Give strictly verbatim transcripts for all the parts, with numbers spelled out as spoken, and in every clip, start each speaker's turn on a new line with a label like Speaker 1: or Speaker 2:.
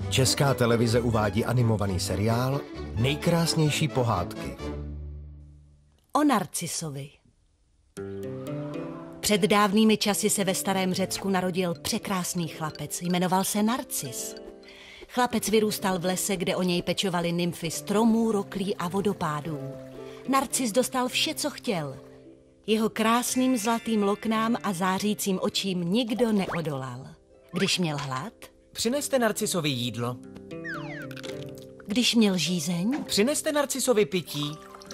Speaker 1: Česká televize uvádí animovaný seriál Nejkrásnější pohádky.
Speaker 2: O Narcisovi. Před dávnými časy se ve starém Řecku narodil překrásný chlapec. Jmenoval se Narcis. Chlapec vyrůstal v lese, kde o něj pečovaly nymfy stromů, roklí a vodopádů. Narcis dostal vše, co chtěl. Jeho krásným zlatým loknám a zářícím očím nikdo neodolal. Když měl hlad,
Speaker 3: Přineste Narcisovi jídlo.
Speaker 2: když měl žízeň,
Speaker 3: Přineste Narcisovi pití.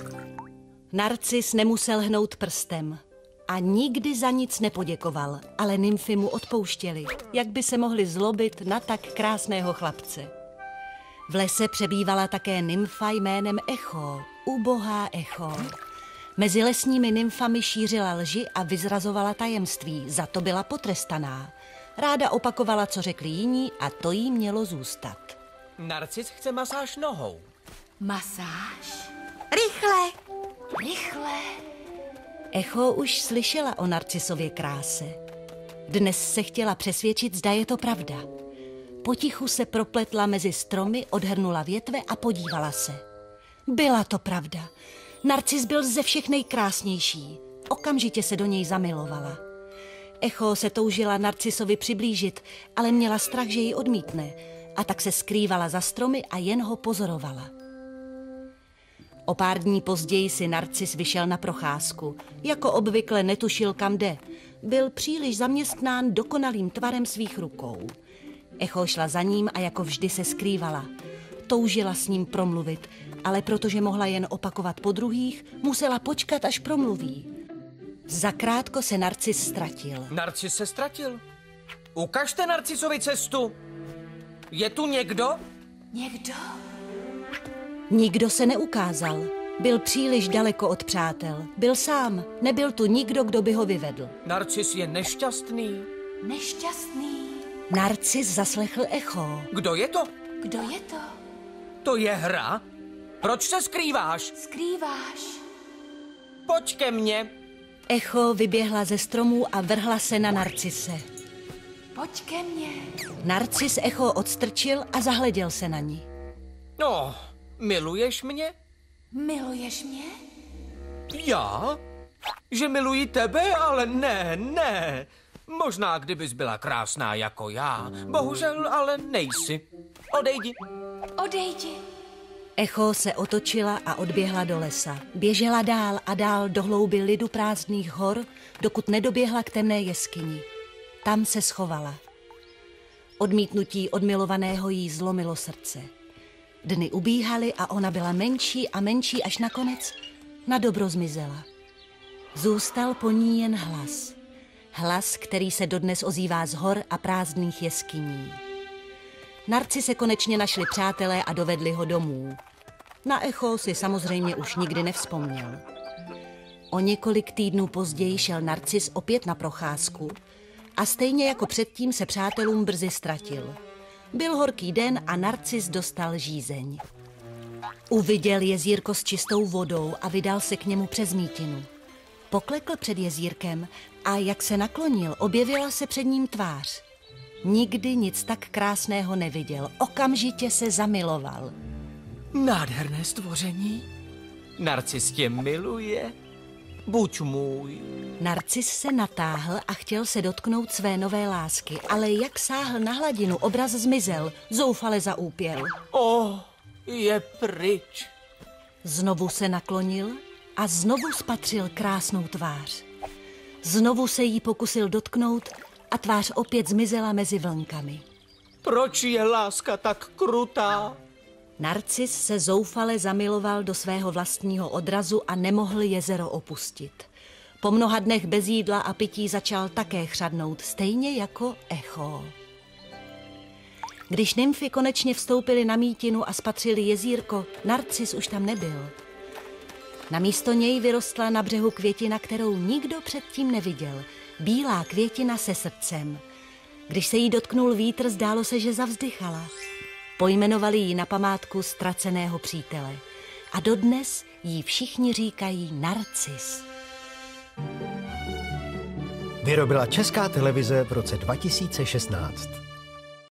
Speaker 2: Narcis nemusel hnout prstem a nikdy za nic nepoděkoval, ale nymfy mu odpouštěly, jak by se mohly zlobit na tak krásného chlapce. V lese přebývala také nymfa jménem Echo, ubohá Echo. Mezi lesními nymfami šířila lži a vyzrazovala tajemství, za to byla potrestaná. Ráda opakovala, co řekli jiní, a to jí mělo zůstat.
Speaker 3: Narcis chce masáž nohou.
Speaker 4: Masáž? Rychle! Rychle!
Speaker 2: Echo už slyšela o Narcisově kráse. Dnes se chtěla přesvědčit, zda je to pravda. Potichu se propletla mezi stromy, odhrnula větve a podívala se. Byla to pravda. Narcis byl ze všech nejkrásnější. Okamžitě se do něj zamilovala. Echo se toužila Narcisovi přiblížit, ale měla strach, že ji odmítne, a tak se skrývala za stromy a jen ho pozorovala. O pár dní později si Narcis vyšel na procházku. Jako obvykle netušil, kam jde. Byl příliš zaměstnán dokonalým tvarem svých rukou. Echo šla za ním a jako vždy se skrývala. Toužila s ním promluvit, ale protože mohla jen opakovat po druhých, musela počkat, až promluví. Zakrátko se Narcis ztratil.
Speaker 3: Narcis se ztratil. Ukažte Narcisovi cestu. Je tu někdo?
Speaker 4: Někdo?
Speaker 2: Nikdo se neukázal. Byl příliš daleko od přátel. Byl sám. Nebyl tu nikdo, kdo by ho vyvedl.
Speaker 3: Narcis je nešťastný.
Speaker 4: Nešťastný.
Speaker 2: Narcis zaslechl Echo.
Speaker 3: Kdo je to?
Speaker 4: Kdo je to?
Speaker 3: To je hra? Proč se skrýváš?
Speaker 4: Skrýváš.
Speaker 3: Pojď ke mně.
Speaker 2: Echo vyběhla ze stromů a vrhla se na Narcise.
Speaker 4: Pojď ke mně.
Speaker 2: Narcis Echo odstrčil a zahleděl se na ní.
Speaker 3: No, miluješ mě?
Speaker 4: Miluješ mě?
Speaker 3: Já? Že miluji tebe? Ale ne, ne. Možná, kdybys byla krásná jako já. Bohužel, ale nejsi. Odejdi.
Speaker 4: Odejdi.
Speaker 2: Echo se otočila a odběhla do lesa. Běžela dál a dál do hlouby lidu prázdných hor, dokud nedoběhla k temné jeskyni. Tam se schovala. Odmítnutí od milovaného jí zlomilo srdce. Dny ubíhaly a ona byla menší a menší, až nakonec na dobro zmizela. Zůstal po ní jen hlas. Hlas, který se dodnes ozývá z hor a prázdných jeskyní. Narcise konečně našli přátelé a dovedli ho domů. Na Echo si samozřejmě už nikdy nevzpomněl. O několik týdnů později šel Narcis opět na procházku a stejně jako předtím se přátelům brzy ztratil. Byl horký den a Narcis dostal žízeň. Uviděl jezírko s čistou vodou a vydal se k němu přes mítinu. Poklekl před jezírkem a jak se naklonil, objevila se před ním tvář. Nikdy nic tak krásného neviděl. Okamžitě se zamiloval.
Speaker 3: Nádherné stvoření. Narcis tě miluje. Buď můj.
Speaker 2: Narcis se natáhl a chtěl se dotknout své nové lásky, ale jak sáhl na hladinu, obraz zmizel, zoufale zaúpěl.
Speaker 3: O, je pryč.
Speaker 2: Znovu se naklonil a znovu spatřil krásnou tvář. Znovu se jí pokusil dotknout a tvář opět zmizela mezi vlnkami.
Speaker 3: Proč je láska tak krutá?
Speaker 2: Narcis se zoufale zamiloval do svého vlastního odrazu a nemohl jezero opustit. Po mnoha dnech bez jídla a pití začal také chřadnout, stejně jako Echo. Když nymfy konečně vstoupily na mítinu a spatřili jezírko, Narcis už tam nebyl. Namísto něj vyrostla na břehu květina, kterou nikdo předtím neviděl. Bílá květina se srdcem. Když se jí dotknul vítr, zdálo se, že zavzdychala. Pojmenovali ji na památku ztraceného přítele. A dodnes jí všichni říkají Narcis.
Speaker 1: Vyrobila Česká televize v roce dva tisíce šestnáct.